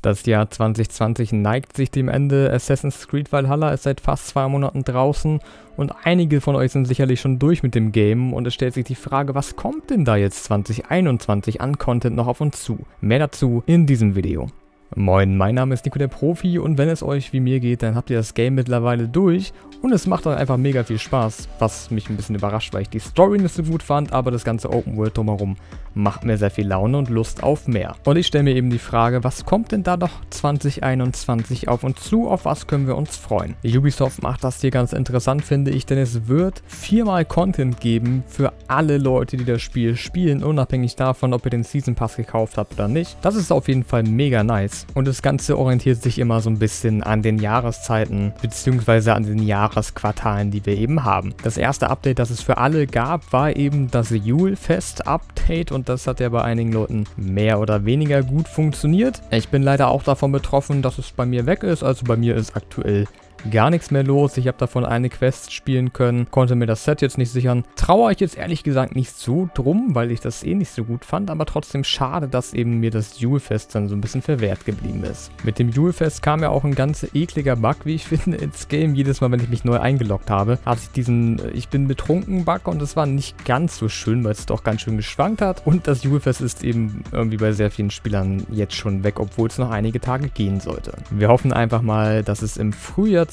Das Jahr 2020 neigt sich dem Ende. Assassin's Creed Valhalla ist seit fast 2 Monaten draußen und einige von euch sind sicherlich schon durch mit dem Game und es stellt sich die Frage, was kommt denn da jetzt 2021 an Content noch auf uns zu? Mehr dazu in diesem Video. Moin, mein Name ist Nico der Profi und wenn es euch wie mir geht, dann habt ihr das Game mittlerweile durch und es macht dann einfach mega viel Spaß, was mich ein bisschen überrascht, weil ich die Story nicht so gut fand, aber das ganze Open World drumherum macht mir sehr viel Laune und Lust auf mehr. Und ich stelle mir eben die Frage, was kommt denn da doch 2021 auf uns zu, auf was können wir uns freuen? Ubisoft macht das hier ganz interessant, finde ich, denn es wird 4-mal Content geben für alle Leute, die das Spiel spielen, unabhängig davon, ob ihr den Season Pass gekauft habt oder nicht. Das ist auf jeden Fall mega nice. Und das Ganze orientiert sich immer so ein bisschen an den Jahreszeiten bzw. an den Jahresquartalen, die wir eben haben. Das erste Update, das es für alle gab, war eben das Julfest Update und das hat ja bei einigen Leuten mehr oder weniger gut funktioniert. Ich bin leider auch davon betroffen, dass es bei mir weg ist, also bei mir ist aktuell gar nichts mehr los. Ich habe davon eine Quest spielen können, konnte mir das Set jetzt nicht sichern. Trauere ich jetzt ehrlich gesagt nicht so drum, weil ich das eh nicht so gut fand, aber trotzdem schade, dass eben mir das Julfest dann so ein bisschen verwehrt geblieben ist. Mit dem Julfest kam ja auch ein ganz ekliger Bug, wie ich finde, ins Game. Jedes Mal, wenn ich mich neu eingeloggt habe, hatte ich diesen Ich bin betrunken Bug und das war nicht ganz so schön, weil es doch ganz schön geschwankt hat. Und das Julfest ist eben irgendwie bei sehr vielen Spielern jetzt schon weg, obwohl es noch einige Tage gehen sollte. Wir hoffen einfach mal, dass es im Frühjahr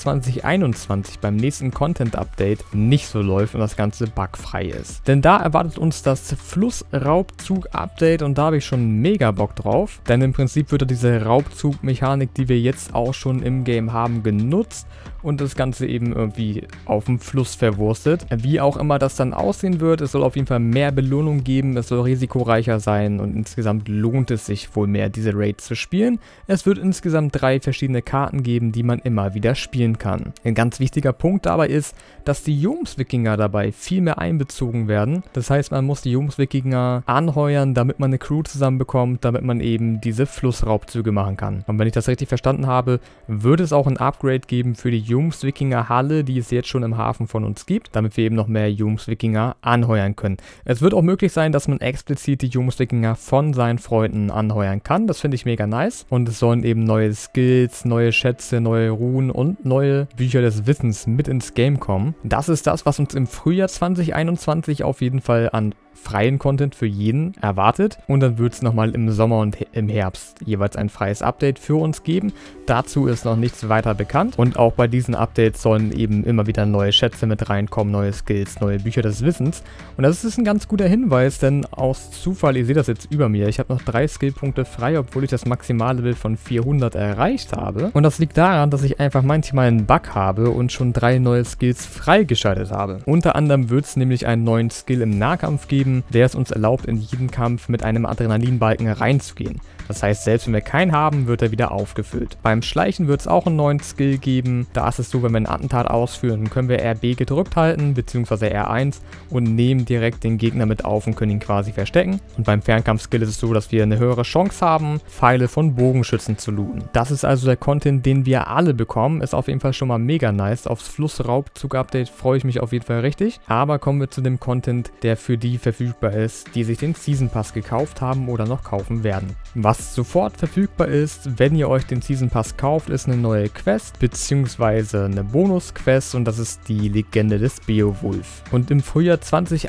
2021 beim nächsten Content-Update nicht so läuft und das Ganze bugfrei ist. Denn da erwartet uns das Flussraubzug-Update und da habe ich schon mega Bock drauf. Denn im Prinzip wird diese Raubzug-Mechanik, die wir jetzt auch schon im Game haben, genutzt und das Ganze eben irgendwie auf dem Fluss verwurstet. Wie auch immer das dann aussehen wird, es soll auf jeden Fall mehr Belohnung geben, es soll risikoreicher sein und insgesamt lohnt es sich wohl mehr, diese Raids zu spielen. Es wird insgesamt 3 verschiedene Karten geben, die man immer wieder spielen kann. Ein ganz wichtiger Punkt dabei ist, dass die Jomswikinger dabei viel mehr einbezogen werden. Das heißt, man muss die Jomswikinger anheuern, damit man eine Crew zusammenbekommt, damit man eben diese Flussraubzüge machen kann. Und wenn ich das richtig verstanden habe, wird es auch ein Upgrade geben für die Jomswikinger Halle, die es jetzt schon im Hafen von uns gibt, damit wir eben noch mehr Jomswikinger anheuern können. Es wird auch möglich sein, dass man explizit die Jomswikinger von seinen Freunden anheuern kann. Das finde ich mega nice. Und es sollen eben neue Skills, neue Schätze, neue Runen und neue Bücher des Wissens mit ins Game kommen. Das ist das, was uns im Frühjahr 2021 auf jeden Fall an freien Content für jeden erwartet und dann wird es nochmal im Sommer und im Herbst jeweils ein freies Update für uns geben. Dazu ist noch nichts weiter bekannt und auch bei diesen Updates sollen eben immer wieder neue Schätze mit reinkommen, neue Skills, neue Bücher des Wissens und das ist ein ganz guter Hinweis, denn aus Zufall, ihr seht das jetzt über mir, ich habe noch 3 Skillpunkte frei, obwohl ich das maximale Level von 400 erreicht habe und das liegt daran, dass ich einfach manchmal einen Bug habe und schon 3 neue Skills freigeschaltet habe. Unter anderem wird es nämlich einen neuen Skill im Nahkampf geben, der es uns erlaubt, in jeden Kampf mit einem Adrenalinbalken reinzugehen. Das heißt, selbst wenn wir keinen haben, wird er wieder aufgefüllt. Beim Schleichen wird es auch einen neuen Skill geben. Da ist es so, wenn wir ein Attentat ausführen, können wir RB gedrückt halten, beziehungsweise R1 und nehmen direkt den Gegner mit auf und können ihn quasi verstecken. Und beim Fernkampf-Skill ist es so, dass wir eine höhere Chance haben, Pfeile von Bogenschützen zu looten. Das ist also der Content, den wir alle bekommen. Ist auf jeden Fall schon mal mega nice. Aufs Flussraubzug-Update freue ich mich auf jeden Fall richtig. Aber kommen wir zu dem Content, der für die verfügbar ist, die sich den Season Pass gekauft haben oder noch kaufen werden. Was sofort verfügbar ist, wenn ihr euch den Season Pass kauft, ist eine neue Quest bzw. eine Bonus-Quest und das ist die Legende des Beowulf. Und im Frühjahr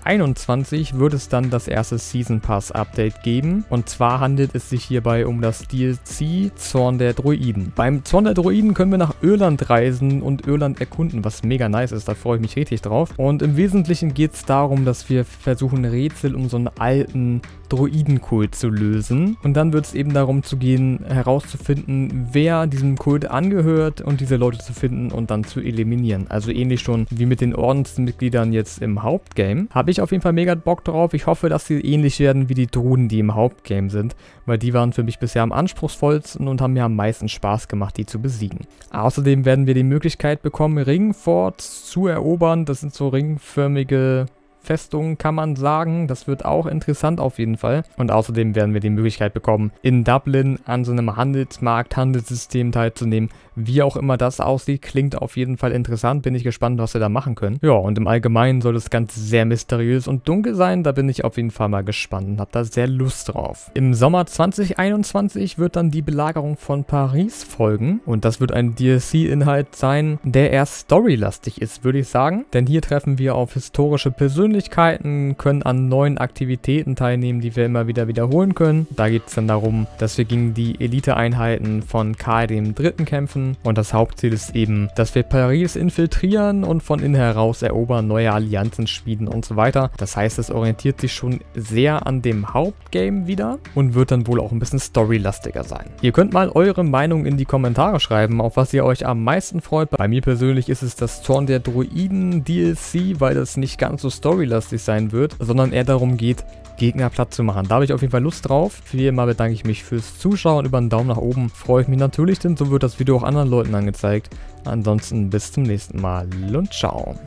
2021 wird es dann das erste Season Pass Update geben und zwar handelt es sich hierbei um das DLC Zorn der Druiden. Beim Zorn der Druiden können wir nach Irland reisen und Irland erkunden, was mega nice ist, da freue ich mich richtig drauf. Und im Wesentlichen geht es darum, dass wir versuchen Rätsel um so einen alten Druidenkult zu lösen. Und dann wird es eben darum zu gehen, herauszufinden, wer diesem Kult angehört und diese Leute zu finden und dann zu eliminieren. Also ähnlich schon wie mit den Ordensmitgliedern jetzt im Hauptgame. Habe ich auf jeden Fall mega Bock drauf. Ich hoffe, dass sie ähnlich werden wie die Druiden, die im Hauptgame sind, weil die waren für mich bisher am anspruchsvollsten und haben mir am meisten Spaß gemacht, die zu besiegen. Außerdem werden wir die Möglichkeit bekommen, Ringforts zu erobern. Das sind so ringförmige Festung, kann man sagen. Das wird auch interessant auf jeden Fall. Und außerdem werden wir die Möglichkeit bekommen, in Dublin an so einem Handelsmarkt, Handelssystem teilzunehmen. Wie auch immer das aussieht, klingt auf jeden Fall interessant. Bin ich gespannt, was wir da machen können. Ja, und im Allgemeinen soll das Ganze sehr mysteriös und dunkel sein. Da bin ich auf jeden Fall mal gespannt und habe da sehr Lust drauf. Im Sommer 2021 wird dann die Belagerung von Paris folgen. Und das wird ein DLC-Inhalt sein, der eher storylastig ist, würde ich sagen. Denn hier treffen wir auf historische Persönlichkeiten, können an neuen Aktivitäten teilnehmen, die wir immer wieder wiederholen können. Da geht es dann darum, dass wir gegen die Elite-Einheiten von Karl III. Kämpfen. Und das Hauptziel ist eben, dass wir Paris infiltrieren und von innen heraus erobern, neue Allianzen schmieden und so weiter. Das heißt, es orientiert sich schon sehr an dem Hauptgame wieder und wird dann wohl auch ein bisschen storylastiger sein. Ihr könnt mal eure Meinung in die Kommentare schreiben, auf was ihr euch am meisten freut. Bei mir persönlich ist es das Zorn der Druiden DLC, weil das nicht ganz so storylastig sein wird, sondern eher darum geht, Gegner platt zu machen. Da habe ich auf jeden Fall Lust drauf. Wie immer bedanke ich mich fürs Zuschauen. Über einen Daumen nach oben freue ich mich natürlich, denn so wird das Video auch anderen Leuten angezeigt. Ansonsten bis zum nächsten Mal und ciao.